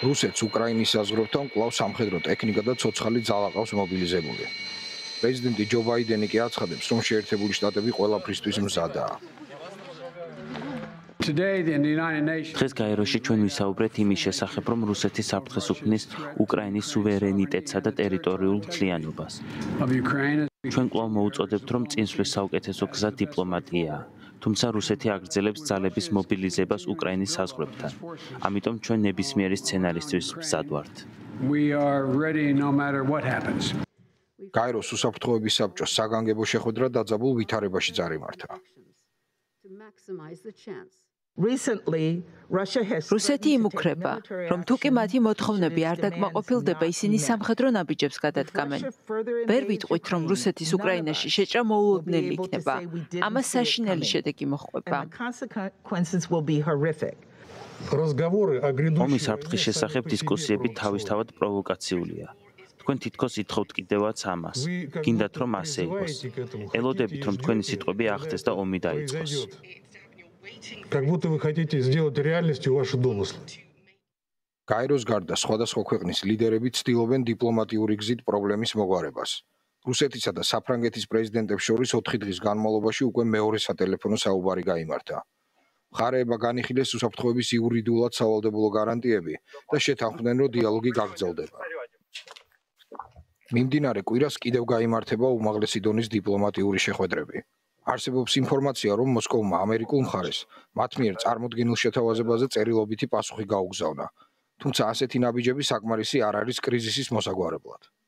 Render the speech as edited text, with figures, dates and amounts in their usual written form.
რუსეთს უკრაინის საზღვრებთან კვლავ სამხედრო ტექნიკა და ცოცხალი ძალა ყავს მობილიზებული. პრეზიდენტი ჯო ბაიდენი კი აცხადებს, რომ შეერთებული შტატები ყველაფრისთვის მზადაა. დღეს გაეროში ჩვენ ვისაუბრეთ იმის შესახებ, რომ რუსეთი საფრთხეს უქმნის უკრაინის სუვერენიტეტსა და ტერიტორიულ მთლიანობას. ჩვენ კვლავ მოუწოდებთ, რომ წინსვლის საუკეთესო გზა დიპლომატიაა. თუმცა რუსეთი აგრძელებს ძალების მობილიზებას უკრაინის საზღვრებთან. ამიტომ ჩვენ ნებისმიერი სცენარისთვის მზად ვართ. გაეროს უსაფრთხოების საბჭოს საგანგებო შეხვედრა დაძაბულ ვითარებაში წარიმართა. რუსეთი იმუქრება, რომ თუკი მათი მოთხოვნები არ დაკმაყოფილდება, ისინი სამხედრო ნაბიჯებს გადადგამენ. ვერ ვიტყვით, რომ რუსეთის უკრაინაში შეჭრა მოულოდნელი იქნება. ამას საშინელი შედეგი მოჰყვება. ომის საფრთხის შესახებ დისკუსიები თავისთავად პროვოკაციულია. თქვენ თითქოს ითხოვთ კიდევაც ამას. გინდათ რომ ასე იყოს. ელოდებით რომ თქვენი სიტყვები ახდეს და ომი დაიწყოს. Как будто вы хотите сделать реальностью ваши домыслы. გაეროს გარდა სხვადასხვა ქვეყნის ლიდერები ცდილობენ დიპლომატიური გზით პრობლემის მოგვარებას. რუსეთისა და საფრანგეთის პრეზიდენტებს შორის 4 დღის განმავლობაში უკვე მეორე სატელეფონო საუბარი გაიმართა. მხარეებმა განიხილეს უსაფრთხოების იურიდიულად სავალდებულო გარანტიები და შეთანხმდნენ, რომ დიალოგი გაგრძელდება. მიმდინარე კვირას კიდევ გაიმართება უმაღლესი დონის დიპლომატიური შეხვედრები. არსებობს ინფორმაცია, რომ მოსკოვმა ამერიკულ მხარეს მათ მიერ წარმოდგენილ შეთავაზებაზე წერილობითი პასუხი გაუგზავნა. თუმცა ასეთი ნაბიჯები საკმარისი არ არის კრიზისის მოსაგვარებლად.